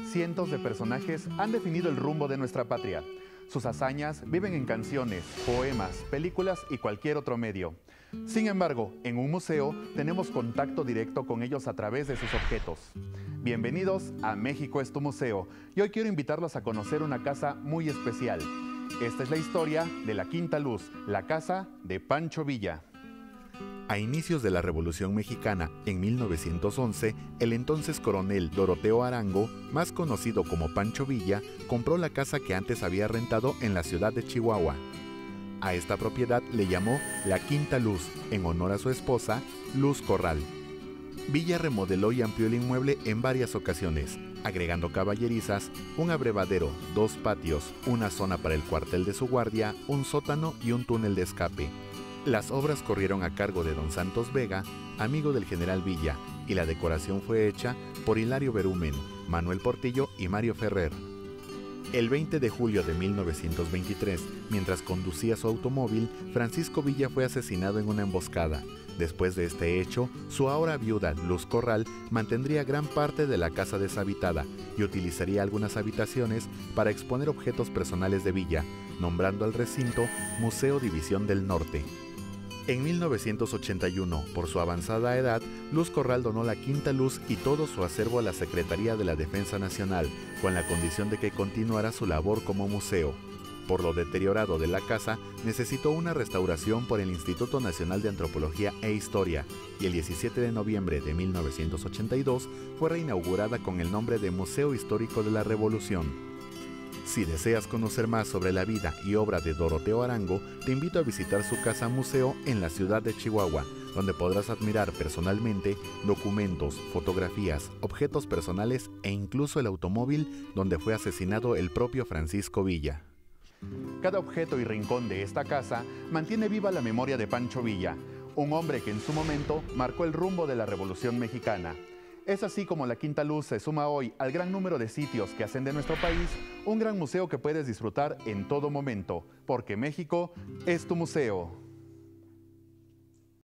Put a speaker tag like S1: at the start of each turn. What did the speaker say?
S1: cientos de personajes han definido el rumbo de nuestra patria. Sus hazañas viven en canciones, poemas, películas y cualquier otro medio. Sin embargo, en un museo tenemos contacto directo con ellos a través de sus objetos. Bienvenidos a México es tu museo, y hoy quiero invitarlos a conocer una casa muy especial. Esta es la historia de la Quinta Luz, la casa de Pancho Villa.
S2: A inicios de la Revolución Mexicana, en 1911, el entonces coronel Doroteo Arango, más conocido como Pancho Villa, compró la casa que antes había rentado en la ciudad de Chihuahua. A esta propiedad le llamó la Quinta Luz, en honor a su esposa, Luz Corral. Villa remodeló y amplió el inmueble en varias ocasiones, agregando caballerizas, un abrevadero, 2 patios, una zona para el cuartel de su guardia, un sótano y un túnel de escape. Las obras corrieron a cargo de don Santos Vega, amigo del general Villa, y la decoración fue hecha por Hilario Berumen, Manuel Portillo y Mario Ferrer. El 20 de julio de 1923, mientras conducía su automóvil, Francisco Villa fue asesinado en una emboscada. Después de este hecho, su ahora viuda, Luz Corral, mantendría gran parte de la casa deshabitada y utilizaría algunas habitaciones para exponer objetos personales de Villa, nombrando al recinto Museo División del Norte. En 1981, por su avanzada edad, Luz Corral donó la Quinta Luz y todo su acervo a la Secretaría de la Defensa Nacional, con la condición de que continuara su labor como museo. Por lo deteriorado de la casa, necesitó una restauración por el Instituto Nacional de Antropología e Historia, y el 17 de noviembre de 1982 fue reinaugurada con el nombre de Museo Histórico de la Revolución. Si deseas conocer más sobre la vida y obra de Doroteo Arango, te invito a visitar su casa museo en la ciudad de Chihuahua, donde podrás admirar personalmente documentos, fotografías, objetos personales e incluso el automóvil donde fue asesinado el propio Francisco Villa.
S1: Cada objeto y rincón de esta casa mantiene viva la memoria de Pancho Villa, un hombre que en su momento marcó el rumbo de la Revolución Mexicana. Es así como la Quinta Luz se suma hoy al gran número de sitios que hacen de nuestro país un gran museo que puedes disfrutar en todo momento, porque México es tu museo.